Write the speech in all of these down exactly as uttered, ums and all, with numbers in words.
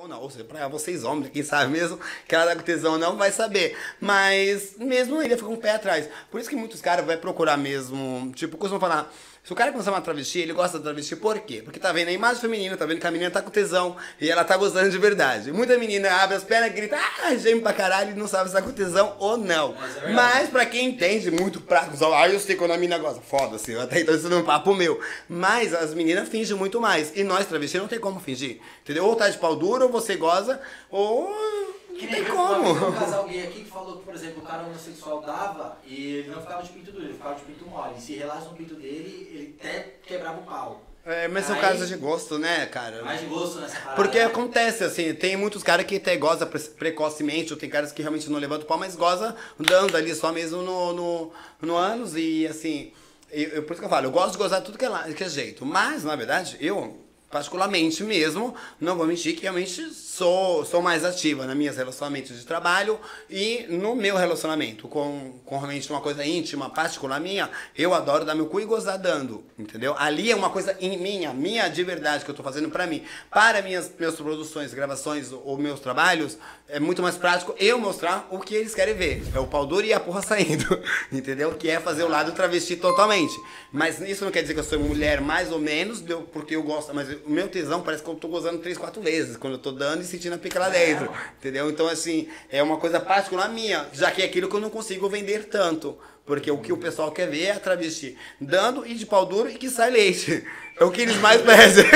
Ou não, ou seja, pra vocês homens, quem sabe mesmo, que ela tá com tesão não vai saber. Mas mesmo ele fica com o pé atrás. Por isso que muitos caras vão procurar mesmo, tipo, costumam falar, se o cara começar uma travesti, ele gosta da travesti por quê? Porque tá vendo a imagem feminina, tá vendo que a menina tá com tesão e ela tá gostando de verdade. Muita menina abre as pernas, grita, ah, geme pra caralho e não sabe se tá com tesão ou não. Mas, é Mas pra quem entende muito prático, ah, eu sei quando a menina gosta, foda-se, até então isso não é um papo meu. Mas as meninas fingem muito mais. E nós travesti não tem como fingir, entendeu? Ou tá de pau duro, ou você goza, ou... Que nem como. Um casal gay aqui que falou que, por exemplo, o cara homossexual dava e ele não ficava de pinto duro, ele ficava de pinto mole. E se relaxa no pinto dele, ele até quebrava o pau. É, mas são casos de gosto, né, cara? Mais de gosto nessa parada. Porque acontece, assim, tem muitos caras que até gozam pre precocemente, ou tem caras que realmente não levantam o pau, mas goza dando ali só mesmo no, no, no ânus. E, assim, eu, eu, por isso que eu falo, eu gosto de gozar tudo que é, lá, que é jeito. Mas, na verdade, eu... particularmente mesmo, não vou mentir que realmente sou, sou mais ativa nos meus relacionamentos de trabalho e no meu relacionamento com, com realmente uma coisa íntima, particular minha, eu adoro dar meu cu e gozar dando, entendeu? Ali é uma coisa em minha, minha de verdade que eu tô fazendo pra mim. Para minhas, minhas produções, gravações ou meus trabalhos, é muito mais prático eu mostrar o que eles querem ver. É o pau duro e a porra saindo, entendeu? Que é fazer o lado travesti totalmente. Mas isso não quer dizer que eu sou mulher mais ou menos, porque eu gosto, mas o meu tesão parece que eu tô gozando três, quatro vezes quando eu tô dando e sentindo a pica lá dentro, entendeu? Então, assim, é uma coisa particular minha, já que é aquilo que eu não consigo vender tanto. Porque o que o pessoal quer ver é a travesti dando e de pau duro e que sai leite. É o que eles mais pedem.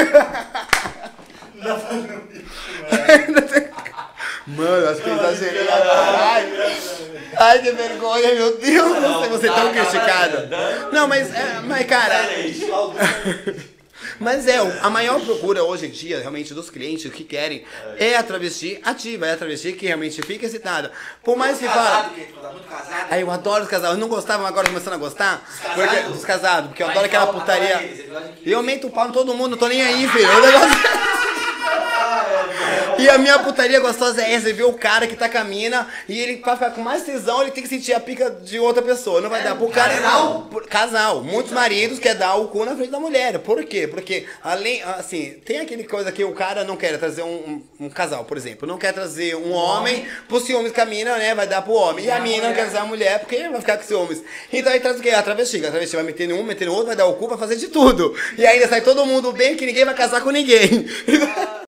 Mano, acho que eu exagerei caralho. Ai, que vergonha, meu Deus, não sei, você é tão criticada. Não, mas, é, mas cara... Mas é, a maior procura hoje em dia, realmente, dos clientes que querem é a travesti ativa, é a travesti que realmente fica excitada. Por mais que fala... Aí eu adoro os casados, eu não gostava, mas agora começando a gostar. Porque, dos casados, porque eu adoro aquela putaria. E eu meto o pau em todo mundo, não tô nem aí, filho. O negócio... E a minha putaria gostosa é essa, você vê o cara que tá com a mina e ele, pra ficar com mais tesão, ele tem que sentir a pica de outra pessoa. Não vai é, dar pro cara, não. Por, casal. Muitos maridos querem dar o cu na frente da mulher. Por quê? Porque, além, assim, tem aquele coisa que o cara não quer trazer um, um, um casal, por exemplo. Não quer trazer um homem por ciúmes com a mina, né? Vai dar pro homem. E a mina não quer trazer a mulher porque vai ficar com ciúmes. Então aí traz o quê? A travesti. A travesti vai meter em um, meter no outro, vai dar o cu, vai fazer de tudo. E ainda sai todo mundo bem que ninguém vai casar com ninguém.